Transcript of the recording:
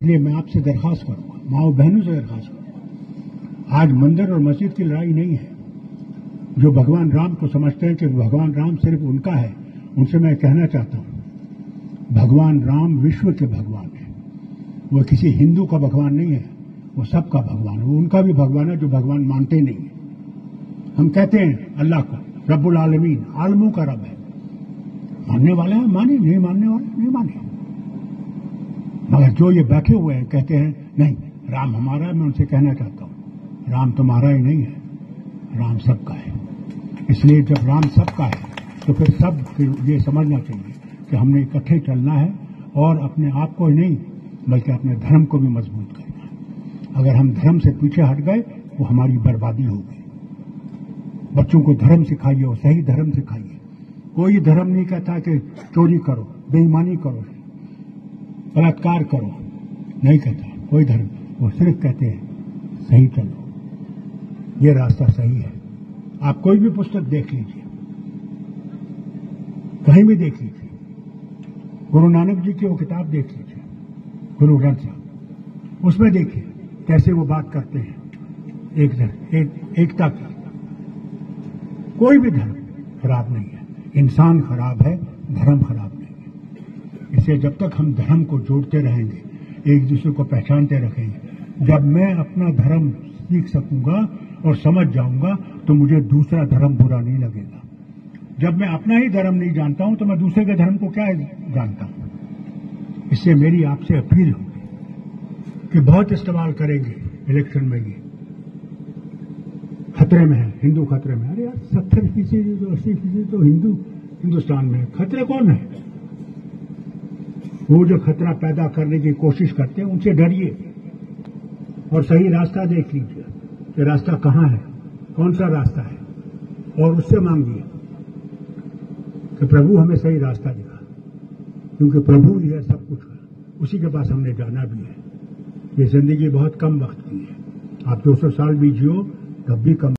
इसलिए मैं आपसे दरखास्त करूंगा, माओ बहनों से दरखास्त करूंगा, आज मंदिर और मस्जिद की लड़ाई नहीं है। जो भगवान राम को समझते हैं कि भगवान राम सिर्फ उनका है, उनसे मैं कहना चाहता हूं, भगवान राम विश्व के भगवान है। वो किसी हिंदू का भगवान नहीं है, वो सबका भगवान है। वो उनका भी भगवान है जो भगवान मानते नहीं है। हम कहते हैं अल्लाह को रब्बुल आलमीन, आलमों का रब है। मानने वाले हैं माने, नहीं मानने वाले नहीं माने। मगर जो ये बैठे हुए हैं कहते हैं नहीं राम हमारा है, मैं उनसे कहना चाहता हूं राम तुम्हारा ही नहीं है, राम सबका है। इसलिए जब राम सबका है तो फिर ये समझना चाहिए कि हमने इकट्ठे चलना है और अपने आप को ही नहीं बल्कि अपने धर्म को भी मजबूत करना है। अगर हम धर्म से पीछे हट गए वो हमारी बर्बादी होगी। बच्चों को धर्म सिखाइए और सही धर्म सिखाइए। कोई धर्म नहीं कहता कि चोरी करो, बेईमानी करो, बलात्कार करो, नहीं कहता कोई धर्म। वो सिर्फ कहते हैं सही चलो, ये रास्ता सही है। आप कोई भी पुस्तक देख लीजिए, कहीं भी देख लीजिए, गुरु नानक जी की वो किताब देख लीजिए, गुरु ग्रंथ साहब, उसमें देखिए कैसे वो बात करते हैं एकता की। कोई भी धर्म खराब नहीं है, इंसान खराब है, धर्म खराब नहीं है। इसलिए जब तक हम धर्म को जोड़ते रहेंगे, एक दूसरे को पहचानते रखेंगे, जब मैं अपना धर्म सीख सकूंगा और समझ जाऊंगा तो मुझे दूसरा धर्म बुरा नहीं लगेगा। जब मैं अपना ही धर्म नहीं जानता हूं तो मैं दूसरे के धर्म को क्या जानता हूं। इससे मेरी आपसे अपील होगी कि बहुत इस्तेमाल करेंगे इलेक्शन में, ये खतरे में है, हिंदू खतरे में। अरे यार 70% तो 80% तो हिंदुस्तान में है, खतरे कौन है? वो जो खतरा पैदा करने की कोशिश करते हैं उनसे डरिए और सही रास्ता देख लीजिए कि रास्ता कहां है, कौन सा रास्ता है, और उससे मांगिए कि प्रभु हमें सही रास्ता दिखा, क्योंकि प्रभु ही है सब कुछ है, उसी के पास हमने जाना भी है। ये जिंदगी बहुत कम वक्त की है। आप 200 साल भी जियो तब भी कम।